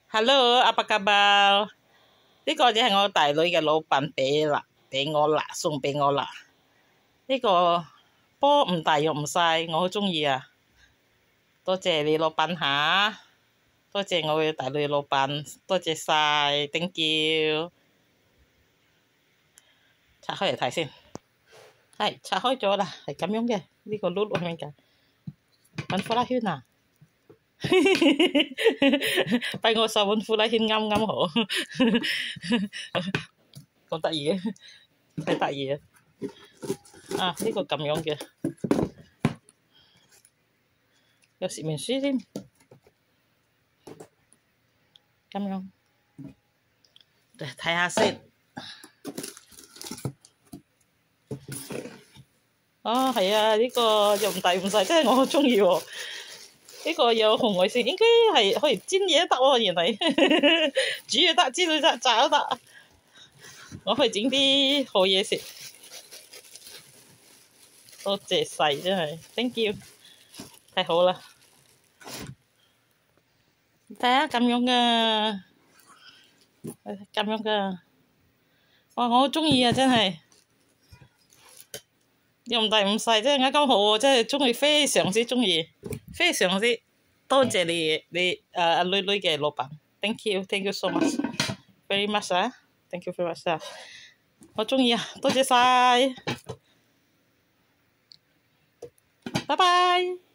Hello，阿伯加包，呢個只係我大女嘅老闆俾我啦，送俾我啦。呢個波唔大又唔細，我好中意啊！多謝你老闆下，多謝我嘅大女老闆，多謝晒 ，thank you。拆開嚟睇先，係拆開咗啦，係咁樣嘅，呢個碌咁樣嘅，揾呼啦圈啊！俾我手揾呼啦圈啱啱好，咁得意嘅，太得意啊！啊，呢個咁樣嘅，有說明書添，咁樣，嚟睇下先。哦，係啊，呢個又唔大唔細，真係我好中意喎。呢個有紅外線，應該係可以煎嘢得喎，原來煮又得，煎又得，炸都得。我可以整啲好嘢食。多謝晒，真係 ，thank you，太好啦！睇下咁樣噶，咁樣噶，哇！我好中意啊，真係。又唔大唔細，真係啱啱好喎！真係中意，非常之中意，非常之多謝你阿女女嘅老闆，thank you so much，very much 啊，thank you very much 啊，我中意啊，多謝晒，拜拜。